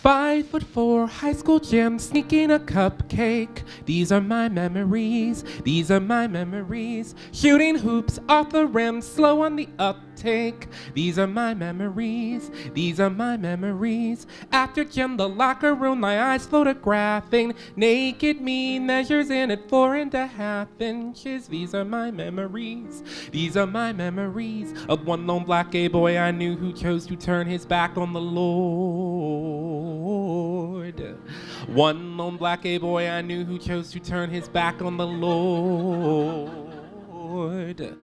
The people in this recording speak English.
5'4", high school gym, sneaking a cupcake. These are my memories, these are my memories. Shooting hoops off the rim, slow on the uptake. These are my memories, these are my memories. After gym, the locker room, my eyes photographing. Naked me measures in at 4.5 inches. These are my memories, these are my memories. Of one lone black gay boy I knew who chose to turn his back on the Lord. One lone black gay boy I knew who chose to turn his back on the Lord.